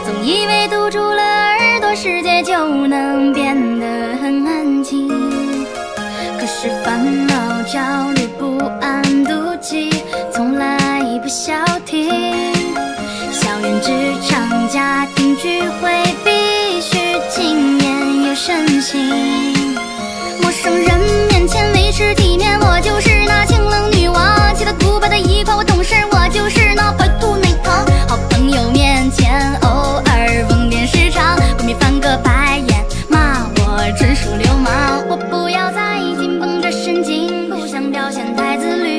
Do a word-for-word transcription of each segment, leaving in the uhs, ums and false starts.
总以为堵住了耳朵，世界就能变得很安静。可是烦恼、焦虑、不安、妒忌，从来不消停。校园、职场、家庭聚会，必须谨言又慎行。陌生人面前维持体面，我就是那清冷女王。其他古板的一块，我懂事，我就是那白兔奶糖。好朋友面前偶尔疯癫失常，不免翻个白眼，骂我纯属流氓。我不要再紧绷着神经，不想表现太自律。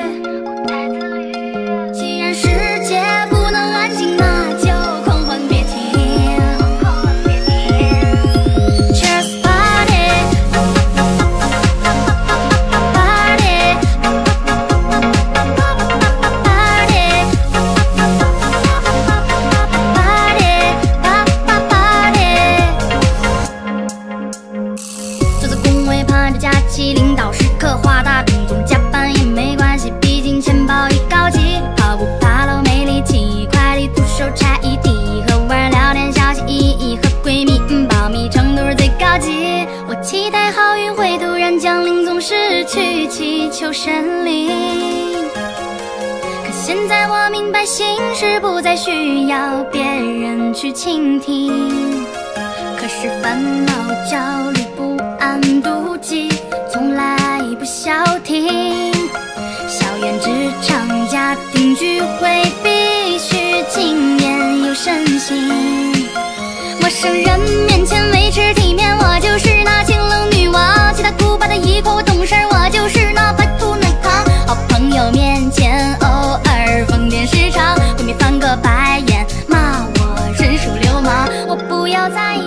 既然世界不能安静，那就狂欢别停。Cheers party party坐在工位盼着假期，领导时刻画大饼，总加班也没关系，毕竟钱包已高级。跑步爬楼没力气，快递徒手拆一地，和外人聊天小心翼翼，和闺蜜嗯保密程度是最高级。我期待好运会突然降临，总是去祈求神灵。可现在我明白，心事不再需要别人去倾听。可是烦恼、焦虑、不安、妒忌，从来不消停。校园、职场、家庭聚会，必须谨言又慎行。陌生人面前维持体面，我就是那清冷女王。其他古板的一块，我懂事，我就是那白兔奶糖。好朋友面前偶尔疯癫失常，不免翻个白眼，骂我纯属流氓。我不要再